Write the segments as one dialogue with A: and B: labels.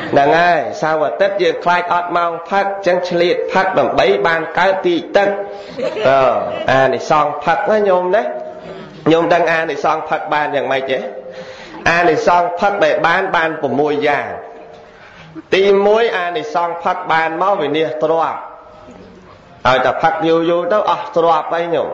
A: đằng ai sao mà tết dương khai ọt mong phát chân liệt phát bằng bấy ban cái tì tất này xong phát nó nhôm đấy nhôm đăng này xong phát banอย่างmày chứ này xong phát để ban của mùi vàng tìm mối này xong phát ban máu về nia trọp ta phát vô đâu trọp ấy nhôm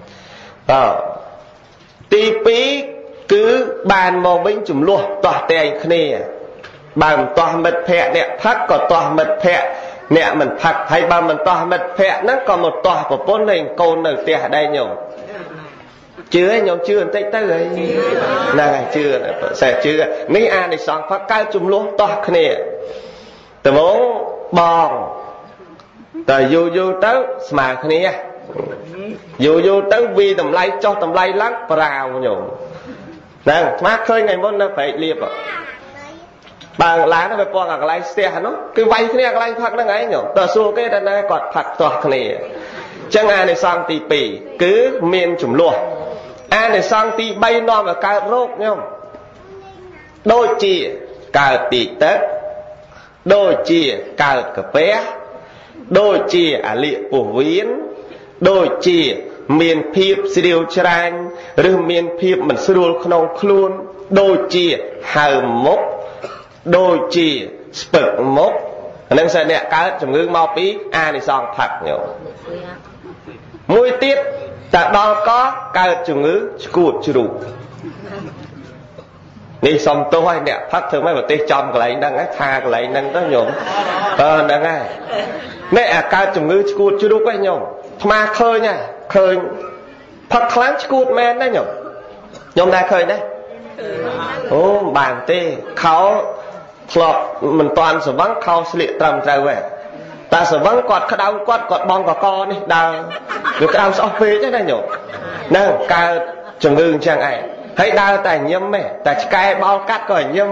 A: tí phí cứ bàn màu binh chùm luôn tỏa tiền khné bàn tỏa mật phẹ nè phát còn tỏa mật phẹ nè mình phát hay bàn mình tỏa mật phẹ nó còn một tỏa của bốn hình côn ở tè đây nhổ chưa nhổ chưa tích tới rồi này chưa sẽ chưa mấy anh này xong phát cao chùm luôn tỏa khné từ bốn bòn từ vô tới mà khné vô tới vì tầm lay cho tầm lay lắc vào nhổ nè má khơi ngày môn nó phải liệp bằng lá nó phải qua cái lái xe nó cái vay cái lái phật nó ngay nhở tờ xua cái đàn này còn phật toạc này chẳng ai này sang tì pì cứ miên chủng lùa ai này sang tì bay non và cao rốt nhá đôi chìa cao tì tết đôi chìa cao cà phê đôi chìa liệp của viễn đôi chìa miền phiệp siêu tràn rồi miền phiệp mình siêu không luôn đôi chìa hào mốc đôi chìa spực mốc nên sẽ nè cá chủng ngư mau pí này xong thật nhiều mùi tiết ta đó có cá chủng ngư cụt churu đi xong tôi nè phát thường mấy bà tê trong cái này đang tha cái này đang đó nhổm đang ngay nè cá chủng ngư cụt churu quay nhổm mà khơi nha khơi thật kháng cụt men đấy nhổm đây khơi đấy bàn têเขาmình toàn sự vắng khâu sliệt trầm trở về ta sự vắng quạt đau quạt bong co đi đau được đau sao phê chứ này nhổ nè ca trường ngưng chẳng ai thấy đau tại nhâm mẹ tại cái bao cắt coi nhâm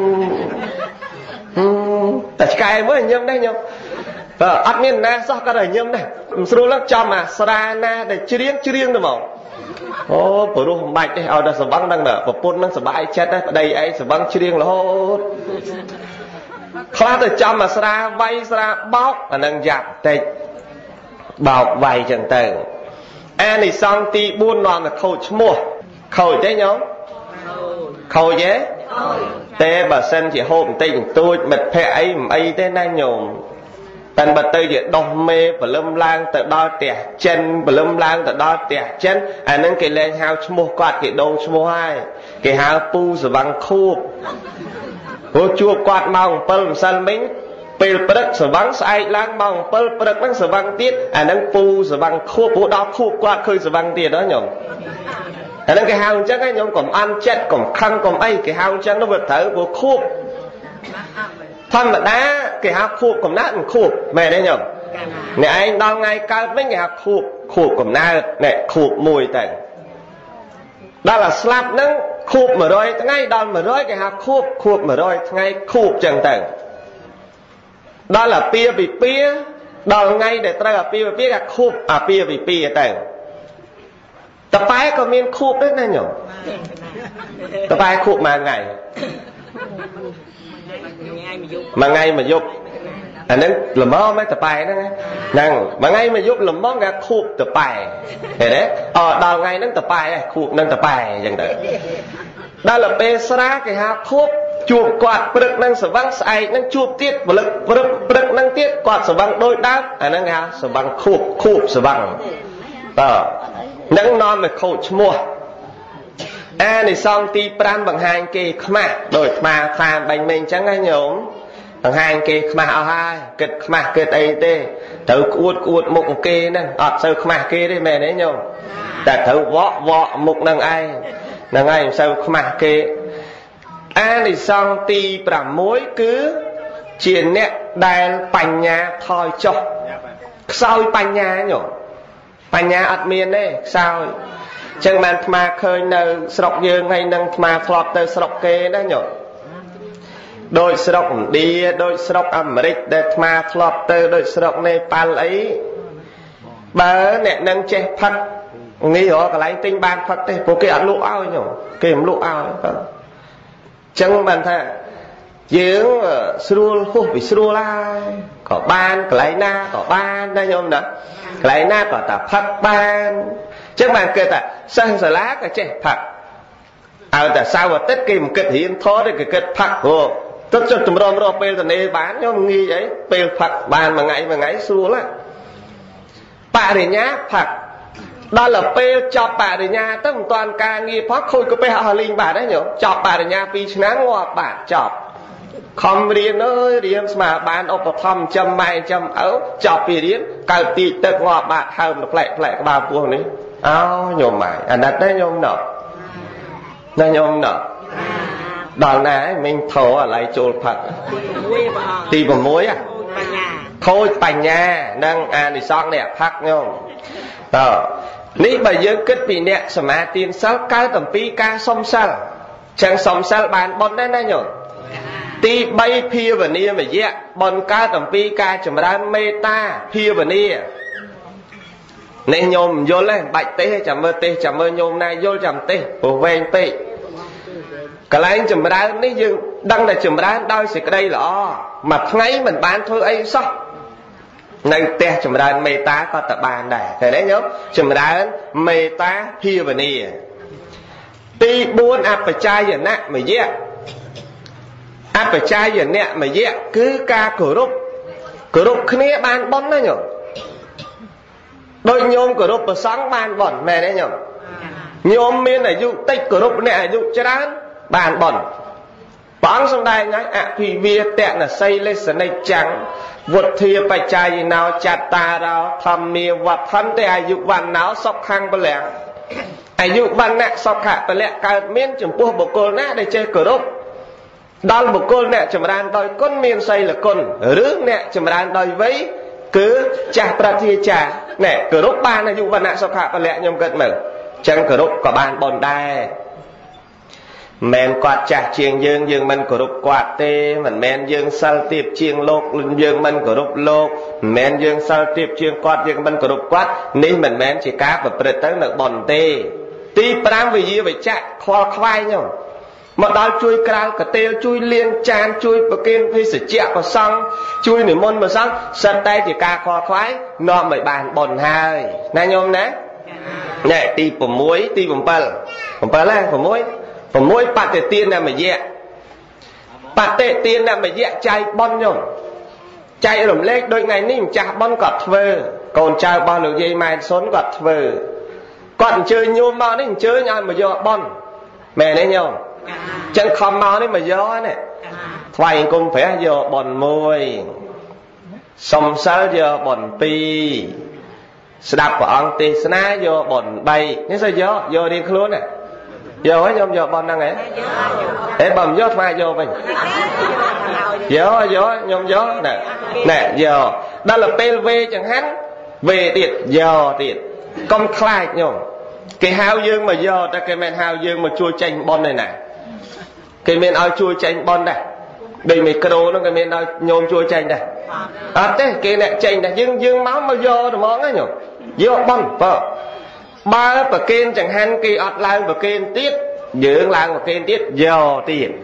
A: tại cái mới nhâm đây nhổ admin na sao cái đời nhâm này sưu lắc cho mà sarana để chưa riêng được không bữa lúc bạch đấy ở đây sờ băng đang nở và pôn đang sờ bãi chết đấy đây ấy sờ băng chưa riêng là hốt khá từ trong mà sra vay sra bóc và đang dạp tịch bọc vay chẳng tầng này xong thì buôn non là khâu mua khâu thế nhóm khâu dễ tê bà sân chỉ hôm tình tôi mệt phẹ ấy thế này nhổm tần bật tơi gì đom mê và lâm lang tự đo tẻ chân và lâm lang tự đo tẻ chân nên cái lên hao mua quạt cái đầu mua hai cái hao pu rồi bằng khu cô chua quạt mong pel sân mình pel bật rồi bằng sai lang mong pel bật bằng rồi bằng tiết nên pu rồi bằng khu pu đó khu quạt khơi rồi bằng tiền đó nhổm nên cái hao chắc cái nhổm còn ăn chết còn khăn còn ấy cái hao chắc nó vượt thở của khu thân mà đá cái hạt khụp cầm nát khụp mẹ đấy nhở nè anh đau ngay cao mấy cái hạt khụp cầm nát nè khụp mùi tẩy đó là slap nâng khụp mà rồi ngay đòn mà rồi cái hạt khụp mà rồi ngay khụp chẳng tẩy đó là pia vì pia đòn ngay để ta là pia vì pia là khụp pia vì pia tẩy tập bài có miên khụp đấy nè nhở tập bài khụp mà ngày mà ngay mà giúp nên làm mơ mấy tập bài đó nghe năng mà ngay mà giúp làm mơ nghe khụp tập bài để đấy đào ngay nâng tập bài khụp nâng tập bài chẳng được đó là bê sra cái hạt khụp chụp quạt bực nâng sở văng sai nâng chụp tiết và lực bực nâng tiết quạt sở văng đôi đáp nâng nghe sở văng khụp sở văng nâng non về khẩu mua này xong ti pram bằng hai kê khma đổi khma phàm bánh mình chẳng ai nhổm bằng hai kê khma hai kịch khma kịch ấy tê thử cuột một kê nè sơ khma kê đấy mẹ đấy nhổm ta thử vọ một nâng ai sơ khma kê này xong ti pram mối cứ chuyện nè đài bánh nhà thôi cho sao bánh nhà nhổm bánh nhà admin đấy sao chẳng mà thma khơi nơi sọc dương hay nâng thma thọt tới sọc kê đó nhở đôi sọc đi đôi sọc Americ để thma thọt tới đôi sọc Nepal ấy bà nè nâng che phật nghĩ rõ cái lấy tinh ban phật đấy bộ kia ăn lũ ao nhở kìm lũ ao chẳng bàn thà dưỡng sưu hút bị sưu lai có ban cái na có ban đây nhôm đó cái na có ta phát ban chứ mà kêu ta sang sờ lá cái trẻ phát tại sao mà tất kỳ một cái hiện thó đấy cái phát hồ tất cho tụi mình rồi bây giờ này bán nhôm nghi vậy bây phát ban mà ngày sưu lá bà để nhá phát đó là bây cho bà để nhà tất toàn ca nghi phát khôi có bây họ linh bà đấy nhở cho bà để nhà vì sáng ngọt bà chọc không riêng ơi riêng mà bạn ốp thầm châm mai châm ấu chọc vì riêng cao tì tật ngọt bạn hơn nó lại cái bà buông đấy áo nhôm mày anh đặt đấy nhôm nọ nó nhôm nọ đào nãy mình thổ ở lại chôn phật tì vào muối à khôi bành nhà đang đi xong nè phắc nhôm ní bây giờ kết bị nè sầm à tiền sáu cái tầm pi ca song sal chẳng song sal bàn bón đấy nhôm tí bay pia và nia mà dẹ bọn ca tầm pi ca chấm ra meta pia và nia nên nhôm vô lên bạch tê chấm mơ nhôm này vô chấm tê của ven tê cái này chấm ra ní dương đăng là chấm ra đôi sẽ cái đây là mà ngay mình bán thôi ấy sao này tê chấm ra meta có tập bàn này thế đấy nhớ chấm ra meta pia và nia tí buôn áp phải chai vậy nè mà dẹ áp phải trai giờ nè mà dẹ cứ ca cửa rục khné ban bón đó nhở đôi nhôm cửa rục sáng ban bẩn mẹ đấy nhở nhôm miên là dụ tích cửa rục nè dụ chán bàn bẩn bón xong đây nhá thì vì tẹn là xây lên sân này trắng vượt thìa phải trai gì nào chặt ta đâu thầm mì vật thân thì ai dụ văn náo sọc khăn bờ lẹ ai dụ văn nè sọc hạ bờ lẹ cả miên chừng pua bộ cô nè để chơi cửa rục đó là một con nè chấm ran đôi con miên xây là con rước nè chấm ran đôi với cứ chả pratia chả nè cửa rốt ban là dụng vật nạ sau khả và lẹ nhom cận mở chẳng cửa rốt có bàn bòn đai men quạt chả chiêng dương mình cửa rốt quạt tê mình men dương sal tiệp chiêng lộc dương mình cửa rốt lộc men dương sal tiệp chiêng quạt dương mình cửa rốt quạt nên mình men chỉ cá và bật tới là bòn tê tí pram vì gì vậy chả kho khoai nhau mà đào chui cao cả tiêu chui liên chan chui bờ kênh hay sửa chẹo vào xong chui nửa môn mà xong sân tay thì ca kho khoái nó mới bàn bòn hai này nhôm nè này ti bầm muối ti bầm bờ là bầm muối bạt tệ tiên là mà dẹ bạt tệ tiên là mà dẹ chai bon nhôm chai lồng lết đôi ngày ní chả bon cọt vơ còn chai bon được dây mai xốn cọt vơ còn chơi nhôm mà ní chơi nhau mà do bon mẹ đấy nhôm chẳng không mau đấy mà gió này thoại cũng phải do bòn môi sông sáo do bòn pi đạp của ông tì sná do bòn bay nếu sao do đi luôn này do ấy nhom do bòn năng ấy để bầm gió thoại do mình gió nhom gió nè do đó là PLV chẳng hắn về tiệt do tiệt công khai nhom cái hao dương mà do ta cái men hao dương mà chua chanh bon này nè cái men ao chua chanh bon này đây micro nó cái men ao nhôm chua chanh này thế cái này chanh này dương máu mà do rồi món ấy nhở do bon vợ ba bậc kênh chẳng hạn cái ọt lại bậc kênh tiết dưỡng lại bậc kênh tiết do tiền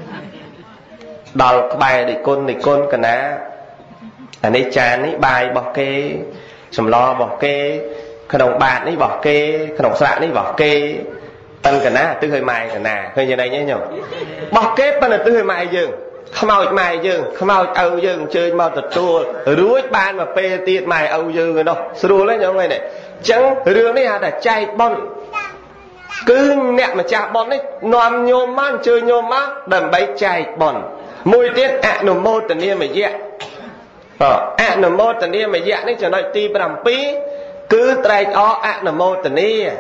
A: đào bài để côn cái ná anh ấy chán ấy bài bỏ kê sầm lo bỏ kê khăn đồng bạc ấy bỏ kê khăn đồng sạn ấy bỏ kê tân cả ná tư hơi mài cả nà hơi như đây nhé nhở bỏ kê tân là tư hơi mài dương không mau mài dương không mau âu dương chơi mau thật tua rúi ban mà pê tiệt mài âu dương rồi đâu sưu lấy nhau người này chẳng rương đấy là chai bon cứ nè mà chà bon ấy nòm nhôm man chơi nhôm má đầm bay chai bon mùi tiết nổ mô tần niên mà dẹ nổ mô tần niên mà dẹ đấy cho nói ti bầm pí cứ trai ó nổ mô tần niên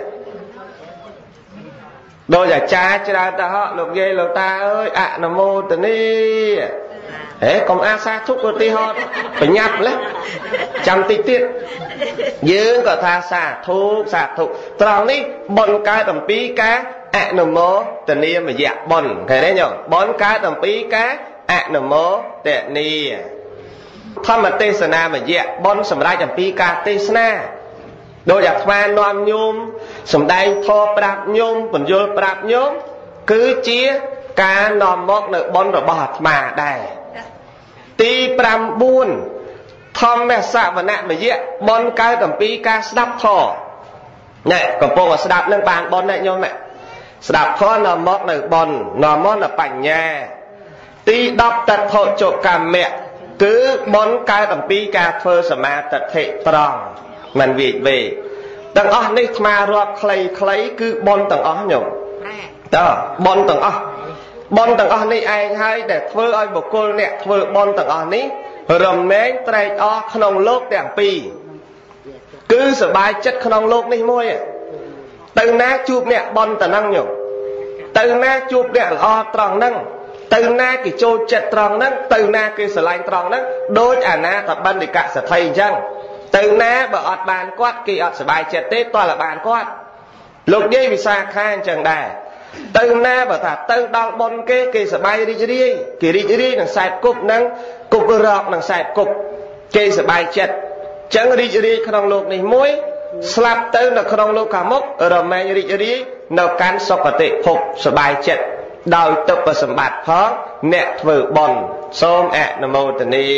A: đôi giả cha ra ta họ lục ghê lục ta ơi nổ mô tần niên thế còn sa thúc của ti họ phải nhập lấy trăm tí tiết dương có tha xả thúc tròn đi bọn cái tầm pí cá nổ mô tần niên mà dẹ bọn thế đấy nhở bọn cái tầm pí cá nổ mô tần niên thăm mà tê sana mà dẹ bon sầm rai chấm pi ca tê sana đôi giặc phan noam nhôm sầm đai tho prap nhôm bẩn vô prap nhôm cứ chia ការនាំមកនៅបុណ្យរបស់អាត្មាដែរទី9ធម្មសវនមយៈបុណ្យកើតអំពីការស្ដាប់ធម៌ណែកំពុងស្ដាប់នឹងបានបុណ្យណែញោមណែស្ដាប់ធម៌នាំមកនៅបុណ្យនាំមកនៅបញ្ញាទី10តថោចកម្មៈគឺបុណ្យកើតអំពីការធ្វើសមាទិដ្ឋិត្រង់មិនវិវេទាំងអស់នេះអាត្មារាប់ខ្លីៗគឺបុណ្យទាំងអស់ញោមតើបុណ្យទាំងអស់បុណ្យទាំងអស់នេះឯងហើយដែលធ្វើឲ្យបុគ្គលអ្នកធ្វើបុណ្យទាំងអស់នេះរមែងត្រេកអរក្នុងលោកទាំងពីរគឺសบายចិត្តក្នុងលោកនេះមួយទៅណាជួបអ្នកបុណ្យតំណឹងញោមទៅណាជួបអ្នកល្អត្រង់ហ្នឹងទៅណាគេចូលចិត្តត្រង់ហ្នឹងទៅណាគេស្រឡាញ់ត្រង់ហ្នឹងដូចអាណាតបណ្ឌិកសទ្ធិអញ្ចឹងទៅណាបើអត់បានគាត់គេអត់សบายចិត្តទេតើបានគាត់លោកយាយវិសាខាអញ្ចឹងដែរទៅណាបើថាទៅដល់បុណ្យគេសบายរីករាយគេរីករាយនឹងខ្សែគប់នឹងគប់រកនឹងខ្សែគប់គេសบายចិត្តអញ្ចឹងរីករាយក្នុងលោកនេះមួយស្លាប់ទៅនៅក្នុងលោកខាងមុខរមែងរីករាយនៅកាន់សុគតិភពសบายចិត្តដោយទុក្ខសម្បត្តិផងអ្នកធ្វើបុណ្យសូមអនុមោទនា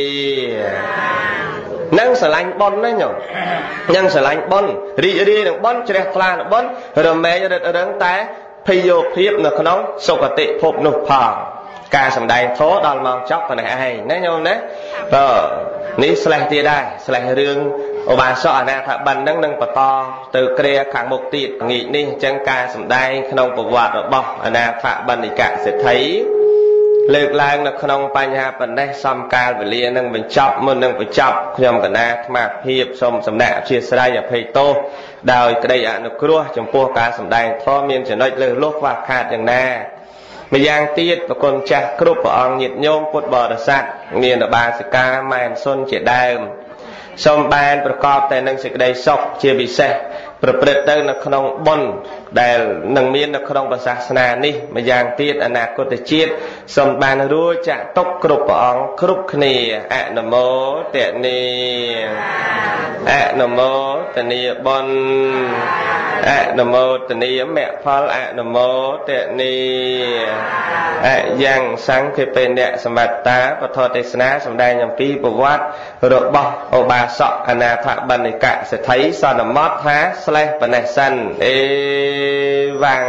A: នឹងស្រឡាញ់បុណ្យណាញោមនឹងស្រឡាញ់បុណ្យរីករាយនឹងបុណ្យជ្រះថ្លានឹងបុណ្យរមែងរឹតរឹងតែភ័យយោភាពនៅក្នុងសុគតិភពនោះផងការសម្ដែងធម៌ដល់ម៉ោងចប់ប៉ុណ្ណេះឯងណាញោមណានេះស្លេះទៀតដែរស្លេះរឿងឧបាសកអនាថបិណ្ឌនឹងបន្តទៅគ្រាខាងមុខទៀតងាកនេះអញ្ចឹងការសម្ដែងក្នុងប្រវត្តិរបស់អនាថបណ្ឌិកសេដ្ឋីលើកឡើងនៅក្នុងបញ្ហាបណ្ដេះសំកាលវេលានឹងបញ្ចប់មុននឹងបញ្ចប់ខ្ញុំកណាអាត្មាភាពសូមសំណាក់អធិស្ឋានអភ័យទោសដោយក្តីអនុគ្រោះចំពោះការសម្ដែងធម៌មានចំណុចលើសលុះខ្វះខាតយ៉ាងណាម្យ៉ាងទៀតប្រគុណចាស់គ្រប់ព្រះអង្គញាតិញោមពុទ្ធបរិស័ទមានឧបាសិកាម៉ែនសុនជាដើមសូមបានប្រកបតែនឹងសេចក្តីសុខជាពិសេសប្រព្រឹត្តទៅនៅក្នុងបុណ្យដែលនឹងមាននៅក្នុងសាសនានេះម្យ៉ាងទៀតអនាគតជាតិសូមបានរួចចាក់ទុកគ្រប់ព្រះអង្គគ្រប់គ្នាអនុមោទនាអនុមោទនាបុណ្យអនុមោទនាមគ្គផលអនុមោទនាអយ៉ាងសង្ឃេពេអ្នកសម្បត្តាពធទេសនាសម្ដែងអំពីប្រវត្តិរបស់ឧបាសកអនាថបណ្ឌិកសេដ្ឋីសន្មតថាស្លេះបណេះសិនអេវ៉ាំង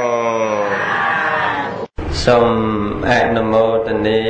A: សូមអនុមោទនា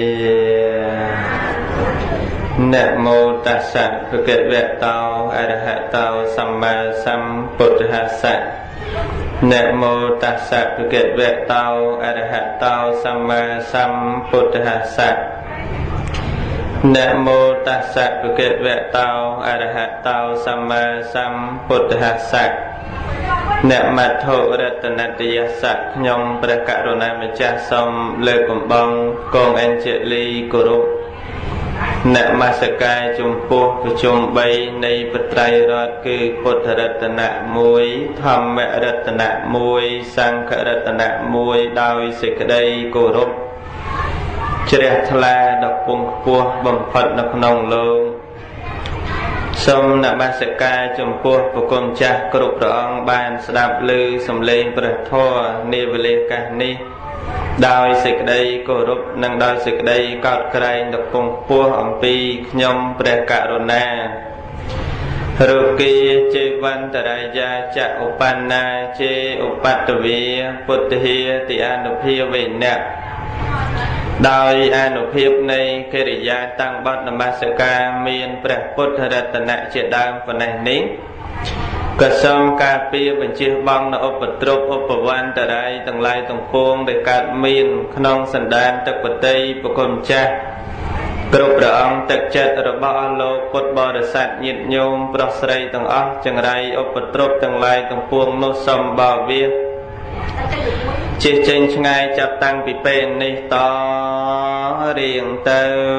A: นะโมตัสสะภะคะวะโตอะระหะโตสัมมาสัมพุทธัสสะนะโมตัสสะภะคะวะโตอะระหะโตสัมมาสัมพุทธัสสะนะโมตัสสะภะคะวะโตอะระหะโตสัมมาสัมพุทธัสสะអ្នកមត្ថុរតនតយស័កខ្ញុំព្រះករុណាម្ចាស់សូមលើកកំបងកងអញ្ជលីគោរពនមស្ការចំពោះប្រជុំ3នៃបត្រៃរតគឺពុទ្ធរតនៈ1ធម្មរតនៈ1សង្ឃរតនៈ1ដោយសេចក្តីគោរពជ្រះថ្លាដល់ពងខ្ពស់បំផុតនៅក្នុងលោកសូមនមស្ការចំពោះព្រះគុណចាស់គ្រប់ព្រះអង្គបានស្ដាប់ឮសំឡេងព្រះធម៌នាវេលាកាសនេះដោយសេចក្តីគោរពនិងដោយសេចក្តីកោតក្រែងដល់ពងខ្ពស់អំពីខ្ញុំព្រះករុណារុគីចេវន្តរាយាចឧបណ្ណាចេឧបតវីពុទ្ធិតិអនុភាវេណៈដោយអនុភាពនៃកិរិយាតាំងបទនមស្ការមានព្រះពុទ្ធរតនៈជាដើមប៉ុណ្ណេះនេះក៏សូមការពារបញ្ជាបង់នៅឧបទ្រពឧបវន្តរាយទាំងឡាយទាំងពួងដែលកើតមានក្នុងសន្តានទឹកបតីប្រគុណចាស់គ្រប់ព្រះអង្គទឹកចិត្តរបស់អស់លោកពុទ្ធបរិស័ទញាតិញោមប្រុសស្រីទាំងអស់ចង្រៃឧបទ្រពទាំងឡាយទាំងពួងនោះសូមបោវាជិះចេញឆ្ងាយចាប់តាំងពីពេលនេះតរៀងទៅ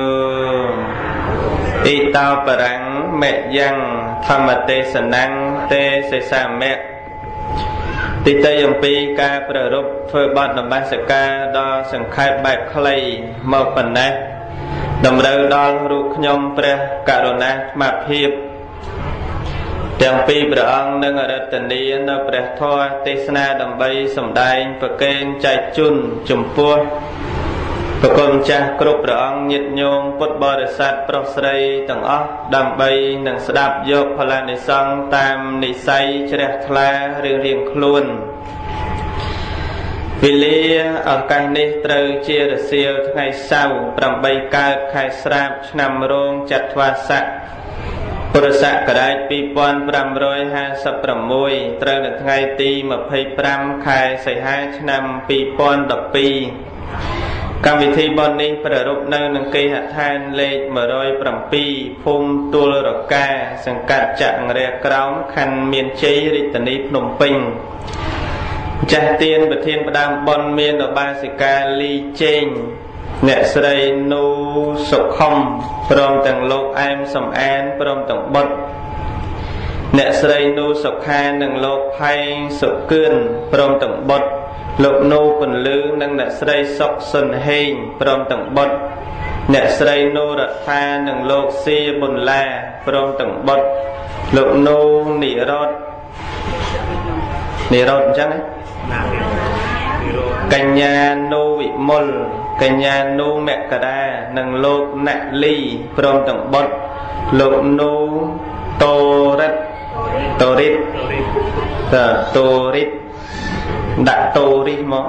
A: អ៊ីតោបរាំងមេយ៉ាងធម្មទេសនំទេសេសាមៈទីតីអំពីការប្ររពធ្វើបទនមស្ការដល់សង្ខេបបែបខ្លីមកប៉ុណ្ណេះតម្រូវដល់រូបខ្ញុំព្រះករុណាអាត្មាភាព
B: ទាំងពីរព្រះអង្គនឹងអរិទ្ធនានៅព្រះធម៌ទេសនាដើម្បីសម្ដែងប្រកេនចែកជូនចំពោះព្រះគុណម្ចាស់គ្រប់ព្រះអង្គញាតិញោមពុទ្ធបរិស័ទប្រុសស្រីទាំងអស់ដើម្បីនឹងស្ដាប់យកផលនិសង្ឃតាមនិស័យជ្រះថ្លារៀងៗខ្លួនវេលាឱកាសនេះត្រូវជារសៀលថ្ងៃសៅរ៍8កើតខែស្រាបឆ្នាំរោងចត្វាស័កពុរសករាជ2556ត្រូវនៅថ្ងៃទី25ខែសីហាឆ្នាំ2012កម្មវិធីបុណ្យនេះប្រារព្ធនៅនឹងគេហដ្ឋានលេខ107ភូមិទួលរកាសង្កាត់ចង្រះក្រោមខណ្ឌមានជ័យរាជធានីភ្នំពេញចាស់ទៀនប្រធានផ្ដើមបុណ្យមានឧបាសិកាលីជេងអ្នកស្រីនូសុខុមព្រមទាំងលោកអែមសំអានព្រមទាំងបុត្រអ្នកស្រីនូសុខានិងលោកផៃសុគឿនព្រមទាំងបុត្រលោកនូពន្លឺនិងអ្នកស្រីសុកសុនហេងព្រមទាំងបុត្រអ្នកស្រីនូរដ្ឋានិងលោកសៀប៊ុនឡាព្រមទាំងបុត្រលោកនូនិរតអញ្ចឹងកញ្ញានូវិមលកញ្ញានូមករានិងលោកណាក់លីព្រមទាំងបុត្រលោកនូតូរិតដាក់តូរិសមក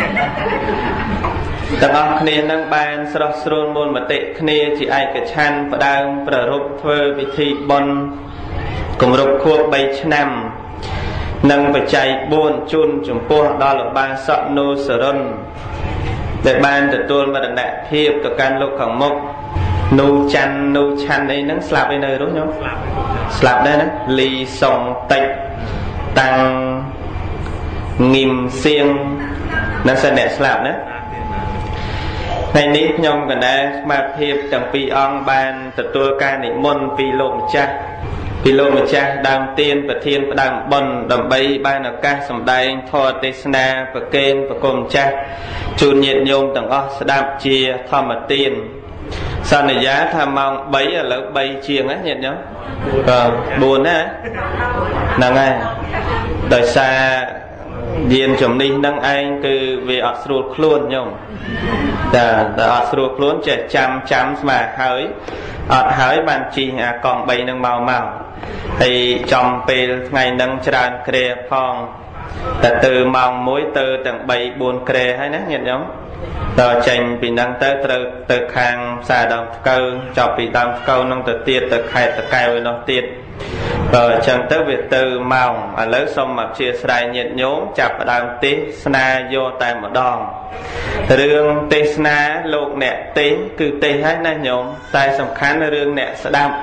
B: ទាំងអស់គ្នានឹងបានស្រស់ស្រួលមូលមតិគ្នាជាឯកច្ឆន្ទផ្ដើមប្រារព្ធធ្វើពិធីបុណ្យគម្រប់ខួប3ឆ្នាំនិងបច្ច័យ4ជូនចំពោះដល់ឧបាសកនូសរុនដែលបានទទួលមរណភាពទៅកាន់លោកខាងមុខនូឆាន់អីហ្នឹងស្លាប់ឯនៅរស់ញោមស្លាប់ដែរណាលីសុងតិចតាំងងឹមសៀងនឹងសិនអ្នកស្លាប់ណាថ្ងៃនេះខ្ញុំកណ្ដាលស្មារតីទាំងពីរអង្គបានទទួលការនិមន្តពីលោកម្ចាស់ដើមទានប្រធានផ្ដើមបុណ្យដើម្បីបានឱកាសសម្ដែងធម៌ទេសនាប្រកេនប្រគំចាស់ជូនញាតិញោមទាំងអស់ស្ដាប់ជាធម្មទានសន្យាថាម៉ោង3ឥឡូវ3ជាងណាញាតិញោម4ណាហ្នឹងហើយដោយសារយានជំនិះនឹងឯងគឺវាអត់ស្រួលខ្លួនញោមតែអត់ស្រួលខ្លួនចេះចាំស្មាហើយអត់ហើយបានជិះអាកង់3នឹងមកហើយចំពេលថ្ងៃនឹងច្រើនក្រែផងតែទៅម៉ោង1ទៅទាំង3 4ក្រែហើយណាញាតិញោមតើចេញពីនឹងទៅត្រូវទៅខាងផ្សារដើមថ្កូវចប់ពីដើមថ្កូវនឹងទៅទៀតទៅខេត្តតាកែវឯនោះទៀតអញ្ចឹងទៅវាទៅម៉ោងឥឡូវសូមអធិស្ឋានញាតិញោមចាប់ផ្ដើមទេសនាយកតែម្ដងរឿងទេសនាលោកអ្នកទេសគឺទេសហើយណាញោមតែសំខាន់រឿងអ្នកស្ដាប់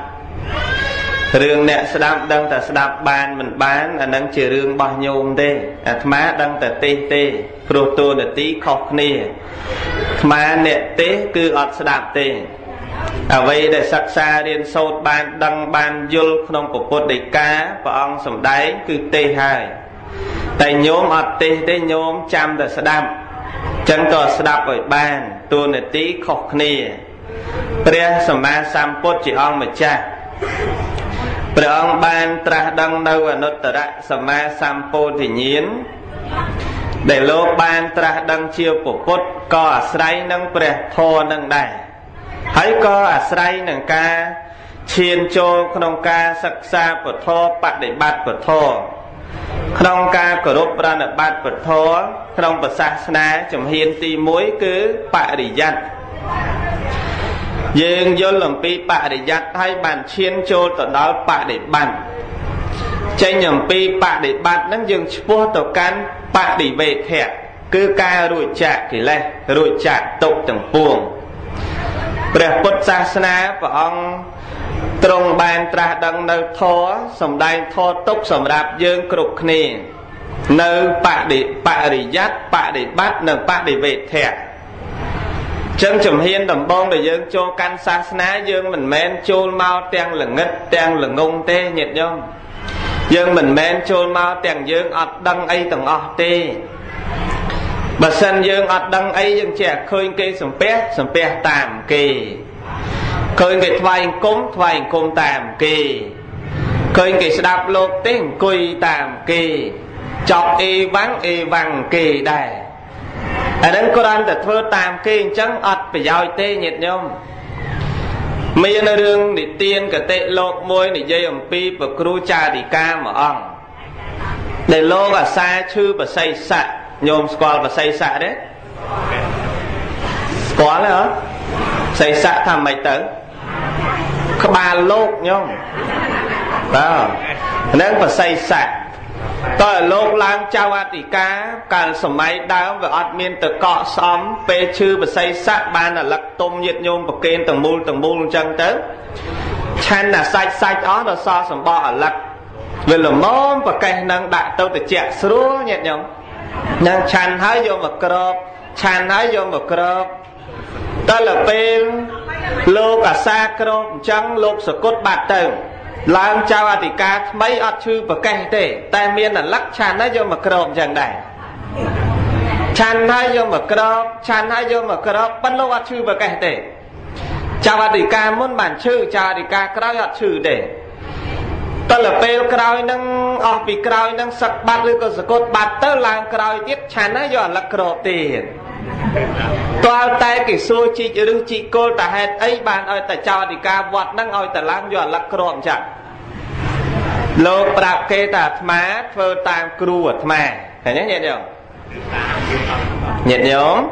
B: ដឹងតែស្ដាប់បានមិនបានអានឹងជារឿងរបស់ញោមទេអាត្មាដឹងតែទេសទេព្រោះតួនាទីខុសគ្នាអាត្មាអ្នកទេសគឺអត់ស្ដាប់ទេអ្វីដែលសិក្សារៀនសូត្របានដឹងបានយល់ក្នុងពុទ្ធដីកាព្រះអង្គសម្ដែងគឺទេសហើយតែញោមអត់ទេសទេញោមចាំតែស្ដាប់ចឹងក៏ស្ដាប់ឲ្យបានតួនាទីខុសគ្នាព្រះសម្មាសម្ពុទ្ធជាអង្គម្ចាស់ព្រះអង្គបានត្រាស់ដឹងនៅអនុត្តរសម្មាសម្ពោធិញ្ញាណដែលលោកបានត្រាស់ដឹងជាពុទ្ធក៏អាស្រ័យនឹងព្រះធម៌នឹងដែរហើយក៏អាស្រ័យនឹងការឈានចូលក្នុងការសិក្សាពធបដិបត្តិពធក្នុងការគោរពប្រណិប័តពធក្នុងព្រះសាសនាជំហានទី1គឺបរិយ័តយើងយល់អំពីបរិយ័តហើយបានឈានចូលទៅដល់បដិបត្តិចេញអំពីបដិបត្តិហ្នឹងយើងឆ្ពោះទៅកាន់បដិវេខៈគឺការរួចចាកកិលេសរួចចាកទុក្ខទាំងពួងព្រះពុទ្ធសាសនាព្រះអង្គទ្រង់បានត្រាស់ដឹងនៅធម៌សម្ដែងធម៌ទុកសម្រាប់យើងគ្រប់គ្នានៅបរិយ័តបដិបត្តិនិងបដិវេធៈចឹងជំហានដំបូងដែលយើងចូលកាន់សាសនាយើងមិនមែនចូលមកទាំងល្ងឹតទាំងល្ងងទេញាតិញោមយើងមិនមែនចូលមកទាំងយើងអត់ដឹងអីទាំងអស់ទេបើសិនយើងអត់ដឹងអីយើងចេះឃើញគេសំពះតាមគេឃើញគេថ្វាយអង្គមតាមគេឃ khơi cái đạp lột tên cùi tạm kì chọc y vắng kì đài ở đến Quran ta thưa tạm kì chẳng ọt phải giao tê nhiệt nhôm mấy nơi đường để tiên cả tệ lột môi để dây ẩm pi và kru cha đi ca mà ông để lô và xa chư và xây xạ nhôm squal và xây xạ đấy squal hả xây xạ thầm mày tới có ba lột nhôm đó nên phải xây xạ tôi lột lang trao Attica càng sớm máy đá và admin từ cọ xóm pe chư và xây xạ ban là lật tôm nhiệt nhôm và kênh từng mul chân tới chăn là sạch đó là so sầm bọ ở lật vì là món và cây năng đại tôi từ chẹt sứa nhẹ nhõm năng chăn hái vô một crop chăn hái vô một crop đó là bên lô cả xa crop trắng lô sờ cốt bạt tầng lang trao Attica mấy ọt chư và cây tê tai miên là lắc chăn hái vô một crop chẳng đại chăn hái vô một crop bắt lô ọt chư và cây tê trao Attica muốn bản chư trao Attica cái ọt chư để ta là pel cày nâng ở bị cày nâng sặc bát rồi còn sặc bát tơ lang cày tiết chán á do là cờ tiền toa tay cái xô chi chữ chị cô ta hết ấy bàn ơi ta cho thì ca vọt nâng ơi ta lang do là cờ chẳng lô bạc kê ta má phơ tam kru ở má thấy nhớ nhẹ không nhẹ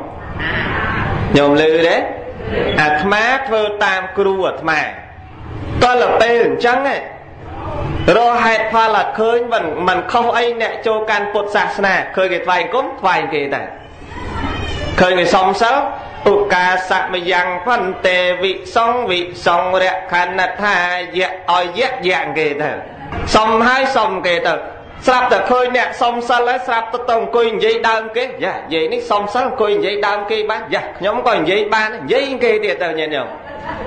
B: nhóm lư đấy à má phơ tam kru ở má toa là pel trắng ấy rồi hãy pha là khơi mình không ai nè cho can Phật sát nè khơi cái vài cúng vài cái này khơi cái sông sáu ca sát mày giang phân tề vị sông rẹ khăn nát hai dạng cái này sông hai sông cái này sắp được khơi nè sông sáu lấy sắp tôi tông coi dây đam cái dạ vậy ní sông sáu coi dây đam cái bán dạ nhóm coi dây ban dây cái tiền tờ nhẹ nhàng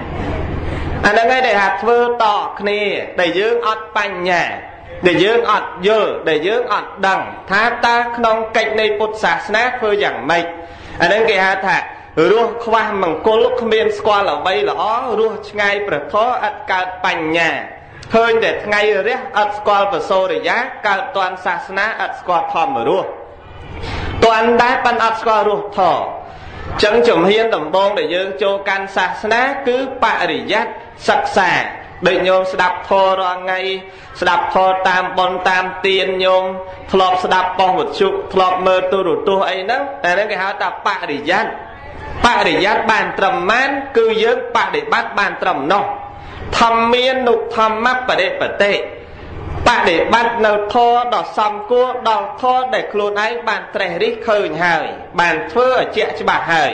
B: anh đang ngay để hạt vơ tọ nè để dưỡng ọt bánh nhà để dưỡng ọt dơ để dưỡng ọt đằng thá ta không cạnh này bột xả snap vơ chẳng mạch anh đang cái hạt thả rùa khoa bằng cô lúc miên qua là bay là ó rùa ngay bật thó ọt cả bánh nhà hơi để ngay rồi ọt qua và xô để giá cả toàn xả snap ọt qua thòm ở rùa toàn đá bánh ọt qua rùa thỏ chẳng chùm hiên tầm bông để dương cho can xa ná cứ bạ rỉ giác sắc xà để nhôm đạp thô ra ngay đạp thô tam bon tam tiền nhôm thọp đạp bông một chút thọp mơ tu ấy đó tại nên cái hào ta bạ rỉ giác bàn trầm mán cư dương bạ để bắt bàn trầm nó thầm miên nục thầm mắc và để bật tệ bạn để bạn nào thô đỏ xăm cua đỏ thô để luôn ấy bạn trẻ đi khơi hời bạn phơ ở trẻ cho bà hời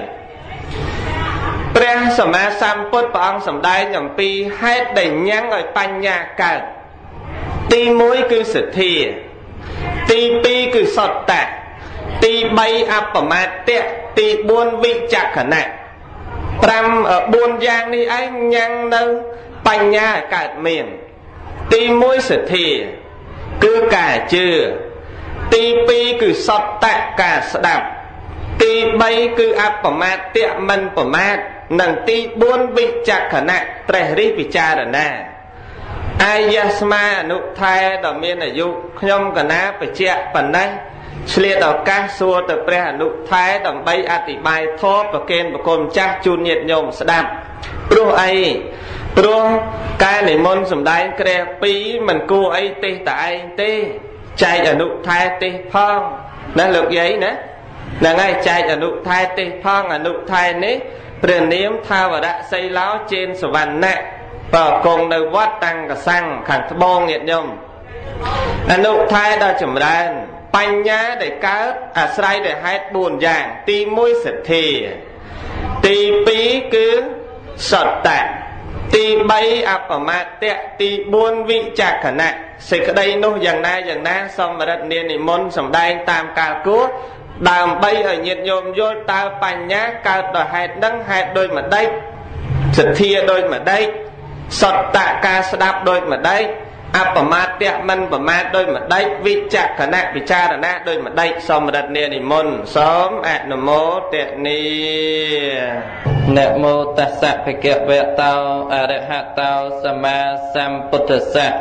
B: pre sầm ma sam put bang sầm đai nhầm pi hết để nhang ở pan nhà cả ti mũi cứ sự thi ti pi cứ sọt tạ ti bay áp mà tệ ti buôn vị chặt khả năng pram ở buôn giang đi anh nhang đâu pan nhà cả miền ti mũi sự thi cứ cả chưa ti pi cứ sọt tạ cả đạp ti bay cứ áp mà tệ mình mà nâng ti buôn bị chặt khả năng trẻ đi bị cha rồi nè ai yasma nụ thai đỏ miên ở dụ nhom cả ná phải chẹt phần này liệt ở ca xua từ pre nụ thai đầm bay ati bài thô và kên và cồn cha chun nhiệt nhôm đam pro ai pro cái này môn sầm đai kre pí mình cô ấy tê tại tê chạy ở nụ thai tê phong năng lực giấy nữa là ngay chạy ở nụ thai tê phong ở nụ thai nế Priền niếm tha và đã xây láo trên sở văn nẹ và cùng đời vót tăng cả xăng khẳng bông nhiệt nhông nụ thai đã chùm đàn bánh nhá để cá sray để hát buồn giảng ti mũi sật thì ti bí cứ sọt tạ ti bay áp ở mát tẹ ti buôn vị chạc khả nạn sẽ cái đây nô dàng na xong mà đất niên thì môn sầm đai tam ca cốt đàm bay ở nhiệt nhôm vô ta bánh nhá cao đòi hạt đăng hạt đôi mà đây sật thia đôi mà đây sọt tạ ca đạp đôi mà đây áp ở mát tẹ mân và mát đôi mà đây vị chạc khả nạn vị cha là nát đôi mà đây xong mà đất niên thì môn sớm nằm mô tẹ ni nè mô ta sạ phải kẹp vẹt tao để hạt tao sama sam puttasa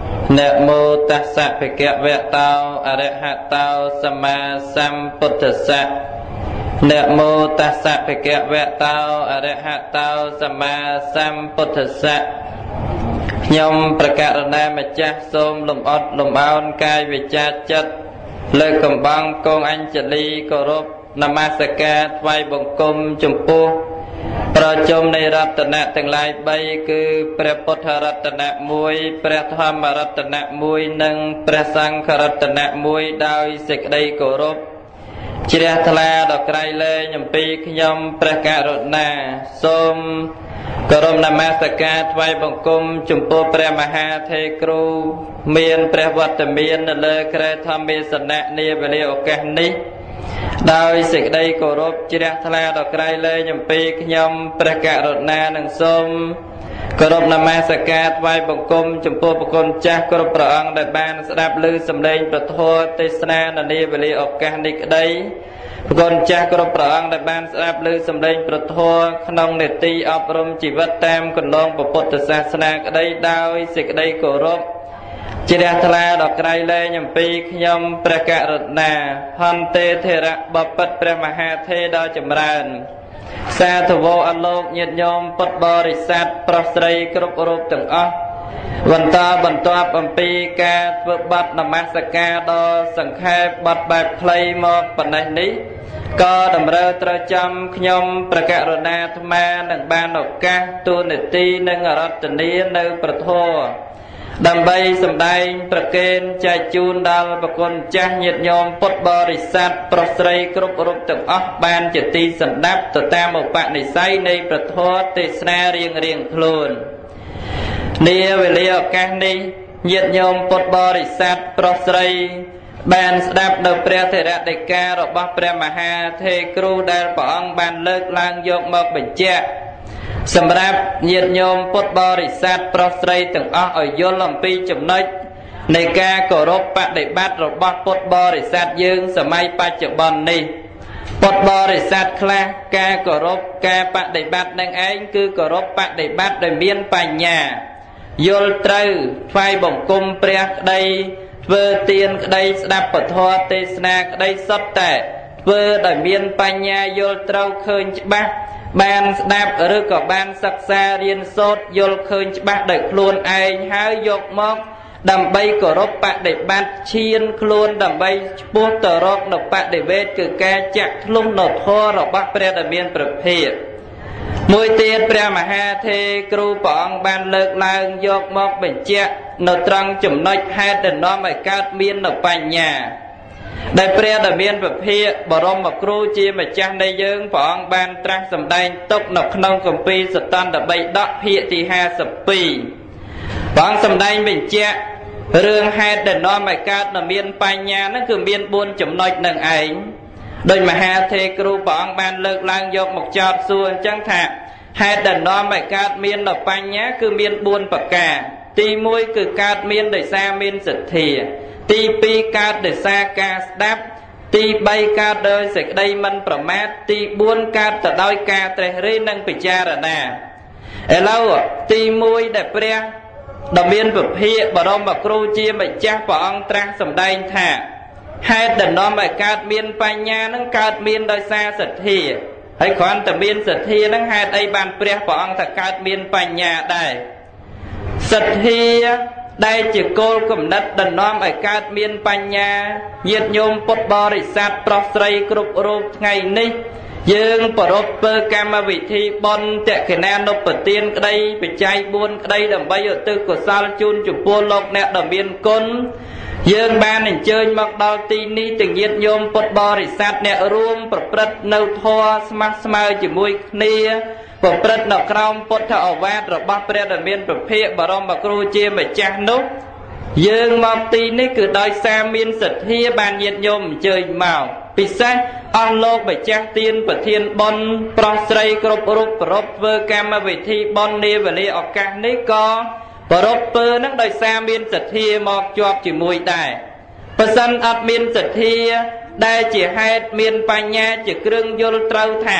B: นะโมตัสสะภะคะวะโตอะระหะโตสัมมาสัมพุทธัสสะนะโมตัสสะภะคะวะโตอะระหะโตสัมមាសម្ពុទ្ធស្សៈខ្ញុំប្រកាសណាម្ចាស់សូមលំអត់លំអោនកាយវិជ្ជាចិត្តលើកកំបាំងកងអញ្ជលីគោរពនមស្ការថ្វាយបង្គំចំពោះប្រជុំនៃរតនៈទាំងឡាយ3គឺព្រះពុទ្ធរតនៈ1ព្រះធម្មរតនៈ1និងព្រះសង្ឃរតនៈ1ដោយសេចក្តីគោរពជ្រះថ្លាដល់ក្រៃលែងអំពីខ្ញុំព្រះករុណាសូមគោរពនមស្ការថ្វាយបង្គំចំពោះព្រះមហាថេរគ្រូមានព្រះវត្តមាននៅលើក្រែធម្មសនៈនាវេលាឱកាសនេះដោយសេចក្តីគោរពជ្រះថ្លាដល់ក្រៃលែងអំពីខ្ញុំព្រះករុណានិងសូមគោរពនមស្ការថ្វាយបង្គំចំពោះព្រះគុណចាស់គ្រប់ព្រះអង្គដែលបានស្ដាប់ឮសំឡេងព្រះធម៌ទេសនានៅនាវេលាឱកាសនេះក្តីព្រះគុណចាស់គ្រប់ព្រះអង្គដែលបានស្ដាប់ឮសំឡេងព្រះធម៌ក្នុងនេតិអប់រំជីវិតតាមគន្លងពុទ្ធសាសនាក្តីដោយសេចក្តីគោរពជ្រះថ្លាដល់ក្រៃលែងអំពីខ្ញុំព្រះករុណាហន្តេធរៈបពិតព្រះមហាថេរដ៏ចម្រើនសាធវអលោកញាតិញោមពុទ្ធបរិស័ទប្រុសស្រីគ្រប់រូបទាំងអស់បន្តបន្ទាប់អំពីការធ្វើបទនមស្ការដល់សង្ខេបបទបែបខ្លីមកប៉ុណ្ណេះនេះក៏តម្រូវត្រូវចាំខ្ញុំព្រះករុណាអាត្មានឹងបានឱកាសទូនាទីនិងអរតនីនៅប្រធរដើម្បីសម្ដែងប្រគេនចែកជូនដល់ប្រគុណចាស់ញាតិញោមពុទ្ធបរិស័ទប្រុសស្រីគ្រប់រូបទាំងអស់បានជាទីសន្តាប់ទៅតាមឧបនិស្ស័យនៃព្រះធម៌ទេសនារៀងខ្លួននាវេលាឱកាសនេះញាតិញោមពុទ្ធបរិស័ទប្រុសស្រីបានស្ដាប់នៅព្រះធរដីការបស់ព្រះមហាថេរគ្រូដែលព្រះអង្គបានលើកឡើងយកមកបញ្ជាក់សម្រាប់ញាតិញោមពុទ្ធបរិស័ទប្រុសស្រីទាំងអស់ឲ្យយល់អំពីចំណុចនៃការគោរពបដិបត្តិរបស់ពុទ្ធបរិស័ទយើងសម័យបច្ចុប្បន្ននេះពុទ្ធបរិស័ទខ្លះការគោរពការបដិបត្តិនឹងឯងគឺគោរពបដិបត្តិដោយមានបញ្ញាយល់ត្រូវថ្វាយបង្គំព្រះក្តីធ្វើទានក្តីស្ដាប់ពធទេសនាក្តីសុទ្ធតែធ្វើដោយមានបញ្ញាយល់ត្រូវឃើញច្បាស់បានស្ដាប់ឬក៏បានសិក្សារៀនសូត្រយល់ឃើញច្បាស់ដោយខ្លួនឯងហើយយកមកដើម្បីគោរពបដិបត្តិឈានខ្លួនដើម្បីឆ្ពោះទៅរកនៅបដិវេទគឺការចាក់ធ្លុះនៅធម៌របស់ព្រះដែលមានព្រះភិក្ខមួយទៀតព្រះមហាថេរគ្រូព្រះអង្គបានលើកឡើងយកមកបញ្ជាក់នៅត្រង់ចំណុចហេតុដែលនាំឲ្យកើតមាននៅបញ្ញាដែលព្រះដែលមានព្រះភិក្ខបរមគ្រូជាម្ចាស់នៃយើងព្រះអង្គបានត្រាស់សម្ដែងទុកនៅក្នុងគម្ពីរសតន្តបិដកភាគទី52ព្រះអង្គសម្ដែងបញ្ជាក់រឿងហេតុដែលនាំឲ្យកើតនៅមានបញ្ញាហ្នឹងគឺមាន4ចំណុចនឹងឯងដោយមហាថេរគ្រូព្រះអង្គបានលើកឡើងយកមកចោទសួរអញ្ចឹងថាហេតុដែលនាំឲ្យកើតមាននៅបញ្ញាគឺមាន4ប្រការទី1គឺកើតមានដោយសារមានសទ្ធាទី2កើតដោយសារការស្ដាប់ទី3កើតដោយសេចក្តីមិនប្រមាទទី4កើតទៅដោយការត្រេះរិះនិងពិចារណាឥឡូវទី1ដែលព្រះដ៏មានពភាកបរមគ្រូជាម្ចាស់ព្រះអង្គត្រាស់សម្ដែងថាហេតុដែលនាំឲ្យកើតមានបញ្ញានឹងកើតមានដោយសារសទ្ធាហើយគ្រាន់តែមានសទ្ធានឹងហេតុអីបានព្រះអង្គថាកើតមានបញ្ញាដែរសទ្ធាដែលជាគោលគំនិតដែលនាំឲ្យកើតមានបញ្ញាញាតិញោមពុទ្ធបរិស័ទប្រុសស្រីគ្រប់រូបថ្ងៃនេះយើងប្រពធ្វើកម្មវិធីបុណ្យតក្កិណានុប្បទានក្តីបច្ច័យ4ក្តីដើម្បីឧទ្ទិសកុសលជូនចំពោះលោកអ្នកដ៏មានគុណយើងបានអញ្ជើញមកដល់ទីនេះទាំងញាតិញោមពុទ្ធបរិស័ទអ្នករួមប្រព្រឹត្តនៅធម៌ស្មើស្មើជាមួយគ្នាប្រព្រឹត្តនៅក្រោមពុទ្ធឱវាទរបស់ព្រះដែលមានព្រះភិក្ខបរមគ្រូជាម្ចាស់នោះយើងមកទីនេះគឺដោយសារមានសទ្ធាបានញាតិញោមអញ្ជើញមកពិសេសអស់លោកម្ចាស់ទានប្រធានបុណ្យប្រុសស្រីគ្រប់រូបប្រពធ្វើកម្មវិធីបុណ្យនាវេលាឱកាសនេះក៏ប្រពធ្វើនឹងដោយសារមានសទ្ធាមកជាប់ជាមួយដែរបើសិនអត់មានសទ្ធាដែលជាហេតុមានបញ្ញាជាគ្រឿងយល់ត្រូវថា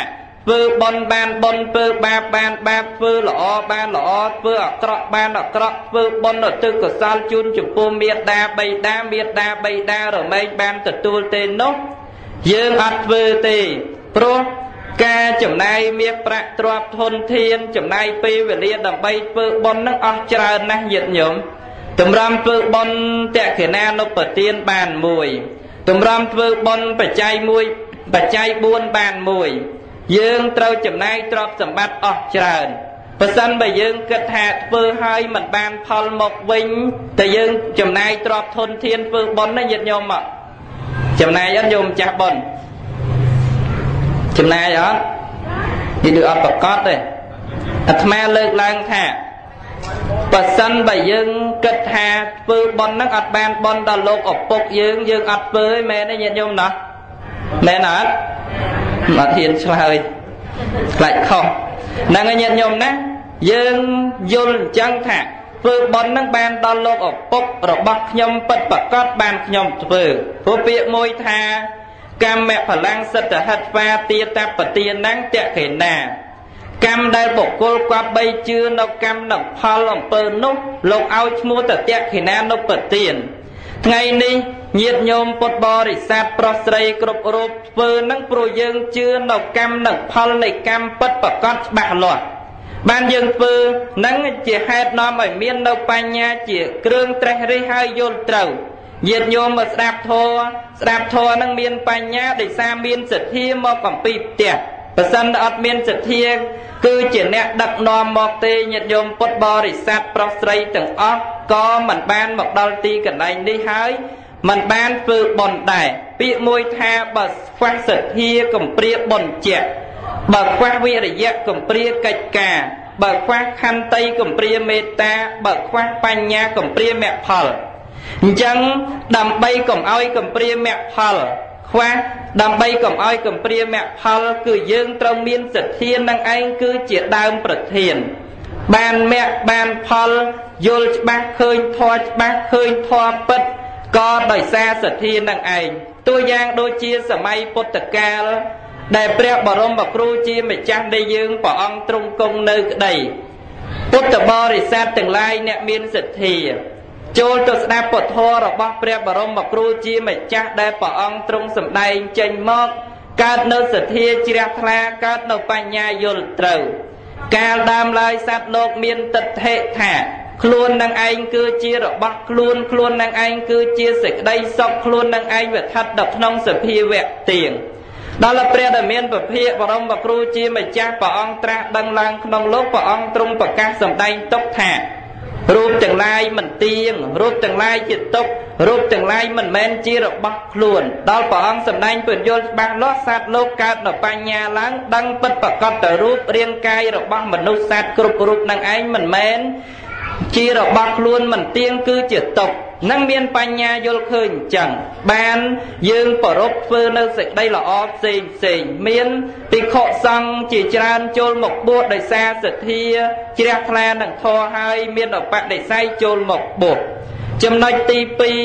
B: ធ្វើបន់បានបន់ធ្វើបាបបានបាបធ្វើល្អបានល្អធ្វើអាក្រក់បានអាក្រក់ធ្វើបន់ឧទ្ទិសកុសលជូនចំពោះមេត្តាបិតាមេត្តាបិតារមែងបានទទួលទេនោះយើងអត់ធ្វើទេព្រោះការចំណាយមាសប្រាក់ទ្រព្យធនធានចំណាយពេលវេលាដើម្បីធ្វើបន់នឹងអស់ច្រើនណាស់ញាតិញោមតម្រាំធ្វើបន់តក្កិណានុបទានបានមួយតម្រាំធ្វើបន់បច្ច័យ1បច្ច័យ4បានមួយយើងត្រូវចំណាយទ្រព្យសម្បត្តិអស់ច្រើនបើសិនបើយើងគិតថាធ្វើហើយមិនបានផលមកវិញតែយើងចំណាយទ្រព្យធនធានធ្វើបន់ណាញាតិញោមមកចំណាយអត់ញោមចាស់បន់ចំណាយអត់នេះគឺអត់ប្រកបទេអាត្មាលើកឡើងថាបើសិនបើយើងគិតថាធ្វើបន់ហ្នឹងអត់បានបន់ដល់លោកឪពុកយើងអត់ធ្វើទេមែនទេញាតិញោមណាមែនអត់អត់ហ៊ានឆ្លើយខ្លាចខុសហ្នឹងហើយញាតិញោមណាយើងយល់អញ្ចឹងថាធ្វើបន់ហ្នឹងបានដល់លោកឪពុករបស់ខ្ញុំពិតប្រកបបានខ្ញុំធ្វើព្រោះពាក្យមួយថាកម្មបលាំងសិទ្ធិហិតវាទាតបទានំតក្កិណាកម្មដែលបុគ្គលគាត់បីជឿនៅកម្មនិងផលអំពើនោះលោកឲ្យឈ្មោះតក្កិណានុបទានថ្ងៃនេះញាតិញោមពុទ្ធបរិស័ទប្រុសស្រីគ្រប់រូបធ្វើនឹងព្រោះយើងជឿនៅកម្មនិងផលនៃកម្មពិតប្រកបច្បាស់លាស់បានយើងធ្វើនឹងជាហេតុនាំឲ្យមាននៅបញ្ញាជាគ្រឿងត្រេះរិះហើយយល់ត្រូវញាតិញោមមកស្ដាប់ធម៌នឹងមានបញ្ញាដោយសារមានសទ្ធាមកអំពីផ្ទះបើសិនអត់មានសទ្ធាគឺជាអ្នកដឹកនាំមកទេញាតិញោមពុទ្ធបរិស័ទប្រុសស្រីទាំងអស់ក៏មិនបានមកដល់ទីកន្លែងនេះហើយមិនបានធ្វើបុណ្យដែរពាក្យមួយថាបើខ្វះសទ្ធាកំព្រាបុណ្យជាបើខ្វះវិរិយៈកំព្រាកិច្ចការបើខ្វះខន្តីកំព្រាមេត្តាបើខ្វះបញ្ញាកំព្រាមគ្គផលអញ្ចឹងដើម្បីកុំឲ្យកំព្រាមគ្គផលខ្វះដើម្បីកុំឲ្យកំព្រាមគ្គផលគឺយើងត្រូវមានសទ្ធានឹងឯងគឺជាដើមប្រធានបានមគ្គបានផលយល់ច្បាស់ឃើញធម៌ច្បាស់ឃើញធម៌ពិតក៏ដោយសារសទ្ធានឹងឯងតួយ៉ាងដូចជាសម័យពុទ្ធកាលដែលព្រះបរមគ្រូជាម្ចាស់ដែលយើងព្រះអង្គទ្រង់គង់នៅក្តីពុទ្ធបរិស័ទទាំងឡាយអ្នកមានសទ្ធាចូលទៅស្ដាប់ពធរបស់ព្រះបរមគ្រូជាម្ចាស់ដែលព្រះអង្គទ្រង់សម្ដែងចេញមកកើតនៅសទ្ធាជ្រះថ្លាកើតនៅបញ្ញាយល់ត្រូវកាលដើមឡើយសត្វលោកមានទិដ្ឋិថាខ្លួននឹងឯងគឺជារបស់ខ្លួននឹងឯងគឺជាសេចក្តីសុខខ្លួននឹងឯងវាស្ថិតនៅក្នុងសភាវៈទៀងដល់ព្រះដែលមានពភាកបរមគ្រូជាម្ចាស់ព្រះអង្គត្រាស់ដឹងឡើងក្នុងលោកព្រះអង្គទ្រង់ប្រកាសសម្ដែងទុកថារូបទាំងឡាយមិនទៀងរូបទាំងឡាយជាទុក្ខរូបទាំងឡាយមិនមែនជារបស់ខ្លួនដល់ព្រះអង្គសម្ដែងពន្យល់ច្បាស់លាស់សត្វលោកកើតនៅបញ្ញាឡើងដឹងពិតប្រកបទៅរូបរាងកាយរបស់មនុស្សសត្វគ្រប់រូបនឹងឯងមិនមែនជារបស់ខ្លួនមិនទៀងគឺជាទុក្ខនឹងមានបញ្ញាយល់ឃើញអញ្ចឹងបានយើងប្ររពធ្វើនៅសេចក្តីល្អផ្សេងមានភិក្ខុសង្ឃជាច្រើនចូលមកបួសដោយសារសទ្ធាជ្រះថ្លានឹងធម៌ហើយមានឧបនិស្ស័យចូលមកបួសចំណុចទី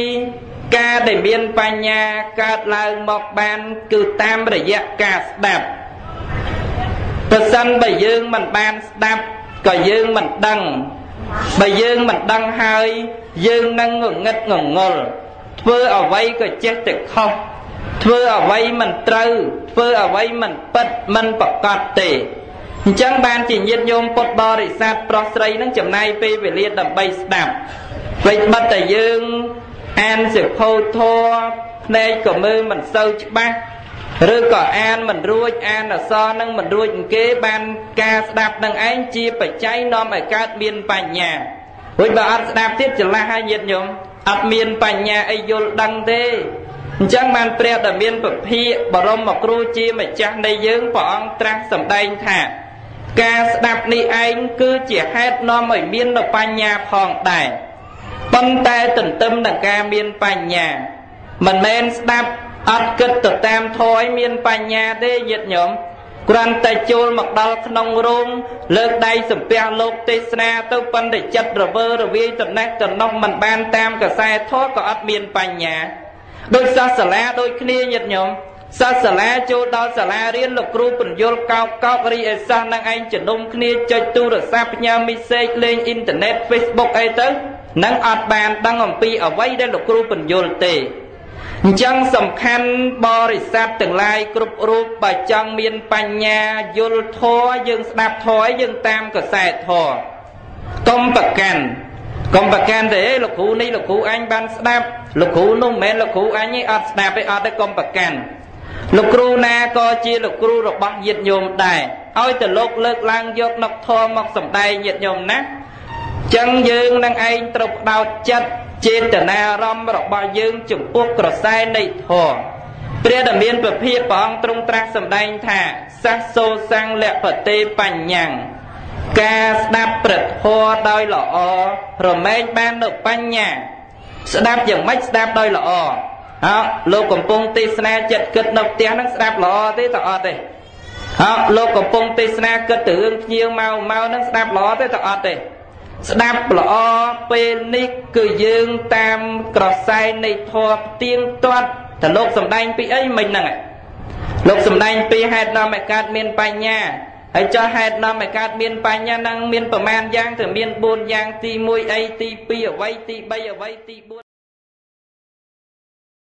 B: 2ការដែលមានបញ្ញាកើតឡើងមកបានគឺតាមរយៈការស្ដាប់ប្រសិនបើយើងមិនបានស្ដាប់ក៏យើងមិនដឹងបើយើងមិនដឹងហើយយើងនឹងងងឹតងងល់ធ្វើអ្វីក៏ចេះតែខុសធ្វើអ្វីមិនត្រូវធ្វើអ្វីមិនពិតមិនប្រកបទេអញ្ចឹងបានជាញាតិញោមពុទ្ធបរិស័ទប្រុសស្រីនឹងចំណាយពេលវេលាដើម្បីស្ដាប់វិញបិទតែយើងអានសិភៅធម៌ភ្នែកក៏មើលមិនសូវច្បាស់ឬក៏អានមិនរួចអានអក្សរនឹងមិនរួចគេបានការស្ដាប់នឹងឯងជាបច្ច័យនាំឲ្យកើតមានបញ្ញារួចបើអត់ស្ដាប់ទៀតច្រឡះហើយញាតិញោមអត់មានបញ្ញាអីយល់ដឹងទេអញ្ចឹងបានព្រះដែលមានពភាកបរមគ្រូជាម្ចាស់នៃយើងព្រះអង្គត្រាស់សម្ដែងថាការស្ដាប់នេះឯងគឺជាហេតុនាំឲ្យមាននៅបញ្ញាផងដែរប៉ុន្តែទន្ទឹមនឹងការមានបញ្ញាមិនមែនស្ដាប់អត់គិតទៅតាមធម៌ឲ្យមានបញ្ញាទេញាតិញោមគ្រាន់តែចូលមកដល់ក្នុងរោងលើកដៃសំពះលោកទេសនាទៅប៉ុន្តែចិត្តរវើរវាយទៅណេះទៅនោះមិនបានតាមកសែធម៌ក៏អត់មានបញ្ញាដោយសាសាលាដូចគ្នាញាតិញោម
C: សាសាលាចូលដល់សាលារៀនលោកគ្រូបញ្យលកោករីឯសិស្សនឹងឯងជំនុំគ្នាចុចទូរស័ព្ទផ្ញើមីសេចលេងអ៊ីនធឺណិត Facebook អីទៅនឹងអត់បានដឹងអំពីអ្វីដែលលោកគ្រូបញ្យលទេអញ្ចឹងសំខាន់បរិស័ទទាំងឡាយគ្រប់រូបបើចង់មានបញ្ញាយល់ធម៌យើងស្ដាប់ធម៌យើងតាមកសែតធម៌កុំប្រកាន់ទេលោកគ្រូនេះលោកគ្រូអញបានស្ដាប់លោកគ្រូនោះមិនមែនលោកគ្រូអញឯងអត់ស្ដាប់ទេអត់ទេកុំប្រកាន់លោកគ្រូណាក៏ជាលោកគ្រូរបស់ញាតិញោមដែរឲ្យតែលោកលើកឡើងយកនឹកធម៌មកសម្ដែងញាតិញោមណាចឹងយើងនឹងឯងត្រូវផ្ដោតចិត្តចេតនាអារម្មណ៍របស់យើងចំពោះក្រសែនៃធម៌ព្រះដែលមានពភាព្រះអង្គទ្រង់ត្រាស់សម្ដែងថាសាសោសੰលពតេបញ្ញੰការស្ដាប់ព្រះធម៌ដោយល្អរមែងបាននៅបញ្ញាស្ដាប់យ៉ាងម៉េចស្ដាប់ដោយល្អលោកកំពុងទេសនាចិត្តគិតនៅផ្ទះហ្នឹងស្ដាប់ល្អទេតើអត់ទេលោកកំពុងទេសនាគិតទៅរឿងភ្ញៀវមកហ្នឹងស្ដាប់ល្អទេតើអត់ទេស្ដាប់ល្អពេលនេះគឺយើងតាមក្រសែនៃធម៌ផ្ទៀងទាត់តើលោកសំដែងពីអីមិញហ្នឹងលោកសំដែងពីហេតុនាំឲ្យកើតមានបញ្ញាហើយចោះហេតុនាំឲ្យកើតមានបញ្ញាហ្នឹងមានប្រមាណយ៉ាងទៅមាន4យ៉ាងទី1អីទី2អ្វីទី3អ្វីទី4